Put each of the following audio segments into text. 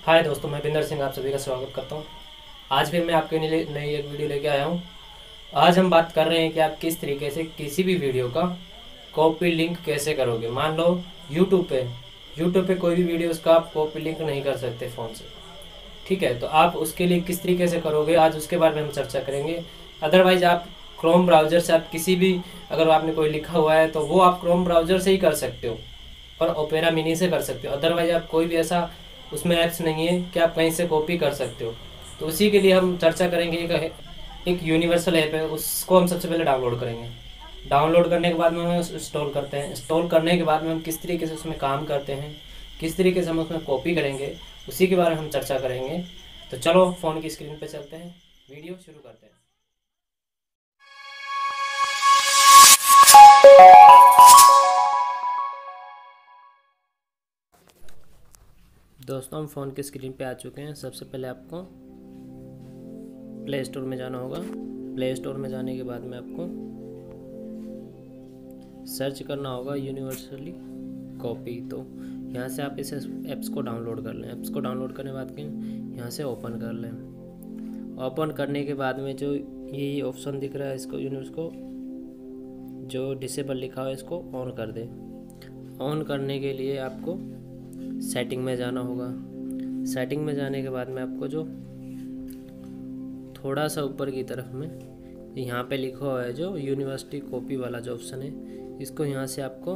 हाय दोस्तों, मैं बिंदर सिंह आप सभी का स्वागत करता हूँ। आज फिर मैं आपके लिए नई एक वीडियो लेके आया हूँ। आज हम बात कर रहे हैं कि आप किस तरीके से किसी भी वीडियो का कॉपी लिंक कैसे करोगे। मान लो यूट्यूब पे कोई भी वीडियो उसका आप कॉपी लिंक नहीं कर सकते फ़ोन से, ठीक है। तो आप उसके लिए किस तरीके से करोगे, आज उसके बारे में हम चर्चा करेंगे। अदरवाइज़ आप क्रोम ब्राउज़र से आप किसी भी, अगर आपने कोई लिखा हुआ है तो वो आप क्रोम ब्राउज़र से ही कर सकते हो और ओपेरा मिनी से कर सकते हो। अदरवाइज आप कोई भी ऐसा उसमें ऐप्स नहीं है कि आप कहीं से कॉपी कर सकते हो। तो उसी के लिए हम चर्चा करेंगे। एक यूनिवर्सल ऐप है, उसको हम सबसे पहले डाउनलोड करेंगे। डाउनलोड करने के बाद में हम इंस्टॉल करते हैं। इंस्टॉल करने के बाद में हम किस तरीके से उसमें काम करते हैं, किस तरीके से हम उसमें कॉपी करेंगे, उसी के बारे में हम चर्चा करेंगे। तो चलो फ़ोन की स्क्रीन पर चलते हैं, वीडियो शुरू करते हैं। दोस्तों, हम फ़ोन की स्क्रीन पे आ चुके हैं। सबसे पहले आपको प्ले स्टोर में जाना होगा। प्ले स्टोर में जाने के बाद में आपको सर्च करना होगा यूनिवर्सली कॉपी। तो यहाँ से आप इस ऐप्स को डाउनलोड कर लें। ऐप्स को डाउनलोड करने के बाद यहाँ से ओपन कर लें। ओपन करने के बाद में जो ये ऑप्शन दिख रहा है, इसको यूनिवर्स को जो डिसेबल लिखा हुआ है इसको ऑन कर दें। ऑन करने के लिए आपको सेटिंग में जाना होगा। सेटिंग में जाने के बाद में आपको जो थोड़ा सा ऊपर की तरफ में यहाँ पे लिखा हुआ है जो यूनिवर्सिटी कॉपी वाला जो ऑप्शन है, इसको यहाँ से आपको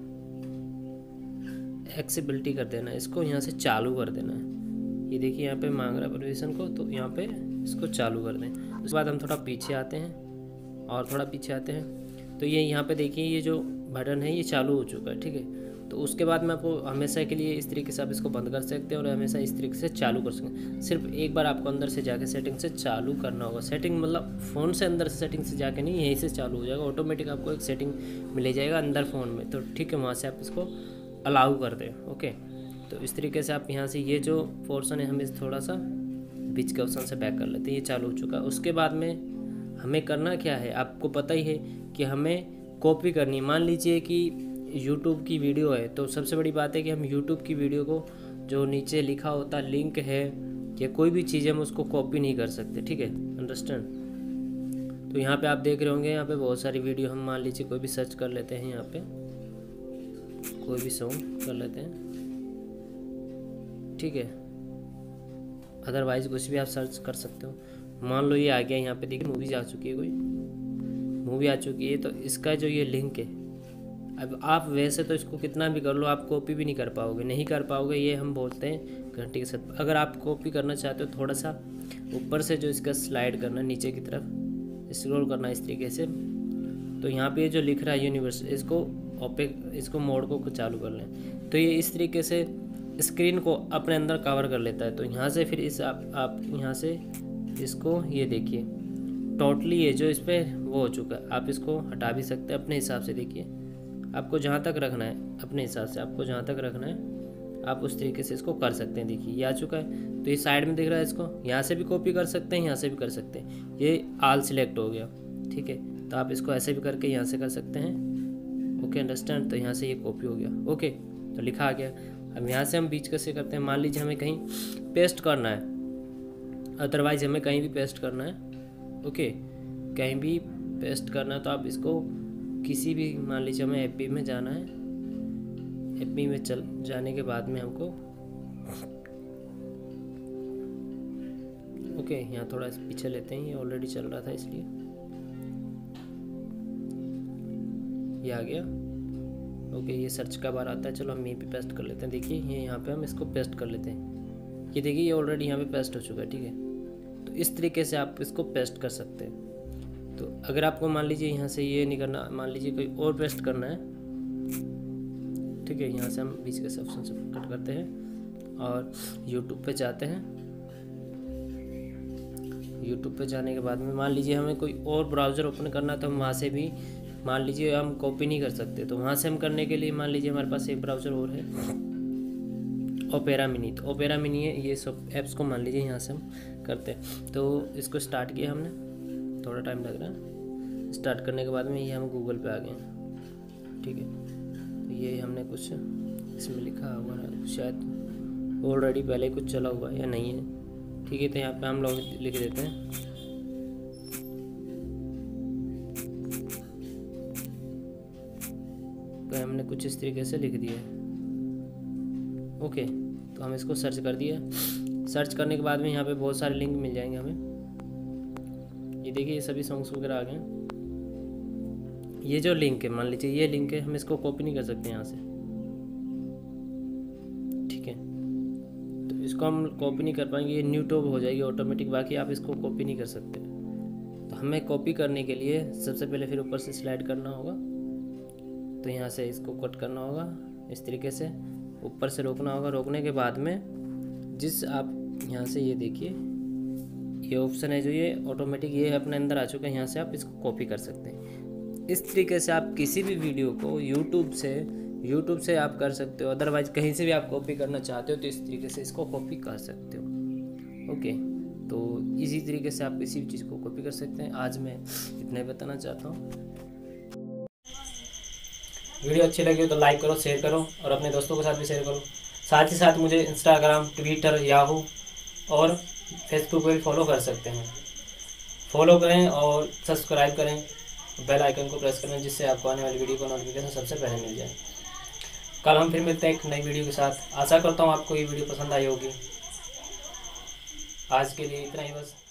एक्सेसिबिलिटी कर देना है। इसको यहाँ से चालू कर देना है। ये देखिए यहाँ पे मांग रहा है परमिशन को, तो यहाँ पे इसको चालू कर दें। उसके बाद हम थोड़ा पीछे आते हैं और थोड़ा पीछे आते हैं, तो ये यहाँ पे देखिए ये जो बटन है ये चालू हो चुका है, ठीक है। तो उसके बाद में आपको हमेशा के लिए इस तरीके से आप इसको बंद कर सकते हैं और हमेशा इस तरीके से चालू कर सकते हैं। सिर्फ एक बार आपको अंदर से जाके सेटिंग से चालू करना होगा। सेटिंग मतलब फ़ोन से अंदर से सेटिंग से जाके नहीं, यहीं से चालू हो जाएगा ऑटोमेटिक। आपको एक सेटिंग मिल जाएगा अंदर फ़ोन में, तो ठीक है, वहाँ से आप इसको अलाउ कर दें। ओके, तो इस तरीके से आप यहाँ से ये जो पोर्सन है हम इस थोड़ा सा बीच के ऑप्शन से बैक कर लेते हैं। ये चालू हो चुका है। उसके बाद में हमें करना क्या है, आपको पता ही है कि हमें कॉपी करनी। मान लीजिए कि यूट्यूब की वीडियो है, तो सबसे बड़ी बात है कि हम यूट्यूब की वीडियो को जो नीचे लिखा होता लिंक है या कोई भी चीज़ हम उसको कॉपी नहीं कर सकते, ठीक है, अंडरस्टैंड। तो यहाँ पे आप देख रहे होंगे, यहाँ पे बहुत सारी वीडियो, हम मान लीजिए कोई भी सर्च कर लेते हैं, यहाँ पे कोई भी सॉन्ग कर लेते हैं, ठीक है। अदरवाइज कुछ भी आप सर्च कर सकते हो। मान लो ये आ गया, यहाँ पे देखिए मूवीज आ चुकी है, कोई मूवी आ चुकी है, तो इसका जो ये लिंक है, अब आप वैसे तो इसको कितना भी कर लो आप कॉपी भी नहीं कर पाओगे, नहीं कर पाओगे। ये हम बोलते हैं घंटे के साथ। अगर आप कॉपी करना चाहते हो, थोड़ा सा ऊपर से जो इसका स्लाइड करना, नीचे की तरफ स्क्रॉल करना इस तरीके से, तो यहाँ पे जो लिख रहा है यूनिवर्स, इसको मोड को चालू कर लें, तो ये इस तरीके से स्क्रीन को अपने अंदर कवर कर लेता है। तो यहाँ से फिर इस आप यहाँ से इसको ये देखिए टोटली ये जो इस पर वो हो चुका है। आप इसको हटा भी सकते हैं अपने हिसाब से। देखिए आपको जहाँ तक रखना है, अपने हिसाब से आपको जहाँ तक रखना है आप उस तरीके से इसको कर सकते हैं। देखिए ये आ चुका है, तो ये साइड में दिख रहा है, इसको यहाँ से भी कॉपी कर सकते हैं, यहाँ से भी कर सकते हैं। ये आल सिलेक्ट हो गया, ठीक है। तो आप इसको ऐसे भी करके यहाँ से कर सकते हैं। Okay, understand. तो यहाँ से ये कॉपी हो गया। ओके, तो लिखा आ गया। अब यहाँ से हम बीच कैसे करते हैं, मान लीजिए हमें कहीं पेस्ट करना है, अदरवाइज हमें कहीं भी पेस्ट करना है, ओके, कहीं भी पेस्ट करना है, तो आप इसको किसी भी, मान लीजिए हमें एफबी में जाना है, एफबी में चल जाने के बाद में हमको ओके यहाँ थोड़ा पीछे लेते हैं, ये ऑलरेडी चल रहा था इसलिए ये आ गया। ओके, ये सर्च का बार आता है, चलो हम यहीं पे पेस्ट कर लेते हैं। देखिए ये यहाँ पे हम इसको पेस्ट कर लेते हैं। ये देखिए ये ऑलरेडी यहाँ पे पेस्ट हो चुका है, ठीक है। तो इस तरीके से आप इसको पेस्ट कर सकते हैं। तो अगर आपको मान लीजिए यहाँ से ये नहीं करना, मान लीजिए कोई और पेस्ट करना है, ठीक है, यहाँ से हम बीच के ऑप्शन से कट करते हैं और यूट्यूब पे जाते हैं। यूट्यूब पे जाने के बाद में मान लीजिए हमें कोई और ब्राउज़र ओपन करना है, तो हम वहाँ से भी मान लीजिए हम कॉपी नहीं कर सकते, तो वहाँ से हम करने के लिए मान लीजिए हमारे पास एक ब्राउज़र और है, ओपेरा मिनी। तो ओपेरा मिनी है, ये सब ऐप्स को मान लीजिए यहाँ से हम करते हैं। तो इसको स्टार्ट किया हमने, थोड़ा टाइम लग रहा है। स्टार्ट करने के बाद में ये हम गूगल पे आ गए हैं, ठीक है। तो ये हमने कुछ इसमें लिखा हुआ है शायद, ऑलरेडी पहले कुछ चला हुआ है या नहीं है। ठीक है, तो यहाँ पे हम लोग लिख देते हैं तो हमने कुछ इस तरीके से लिख दिया है। ओके, तो हम इसको सर्च कर दिया। सर्च करने के बाद में यहाँ पे बहुत सारे लिंक मिल जाएंगे हमें। ये देखिए, ये सभी सॉन्ग्स वगैरह आ गए। ये जो लिंक है, मान लीजिए ये लिंक है, हम इसको कॉपी नहीं कर सकते यहाँ से। ठीक है, तो इसको हम कॉपी नहीं कर पाएंगे, ये न्यू टैब हो जाएगी ऑटोमेटिक, बाकी आप इसको कॉपी नहीं कर सकते। तो हमें कॉपी करने के लिए सबसे पहले फिर ऊपर से स्लाइड करना होगा। तो यहाँ से इसको कट करना होगा इस तरीके से, ऊपर से रोकना होगा। रोकने के बाद में जिस आप यहाँ से ये देखिए, ये ऑप्शन है जो ये ऑटोमेटिक ये अपने अंदर आ चुका है, यहाँ से आप इसको कॉपी कर सकते हैं। इस तरीके से आप किसी भी वीडियो को यूट्यूब से आप कर सकते हो। अदरवाइज कहीं से भी आप कॉपी करना चाहते हो तो इस तरीके से इसको कॉपी कर सकते हो। ओके, तो इसी तरीके से आप किसी भी चीज़ को कॉपी कर सकते हैं। आज मैं इतना ही बताना चाहता हूँ। वीडियो अच्छी लगी हो तो लाइक करो, शेयर करो और अपने दोस्तों के साथ भी शेयर करो। साथ ही साथ मुझे इंस्टाग्राम, ट्विटर, याहू और फेसबुक पर भी फॉलो कर सकते हैं। फॉलो करें और सब्सक्राइब करें, बेल आइकन को प्रेस करें, जिससे आपको आने वाली वीडियो को नोटिफिकेशन सबसे पहले मिल जाए। कल हम फिर मिलते हैं एक नई वीडियो के साथ। आशा करता हूँ आपको ये वीडियो पसंद आई होगी। आज के लिए इतना ही बस।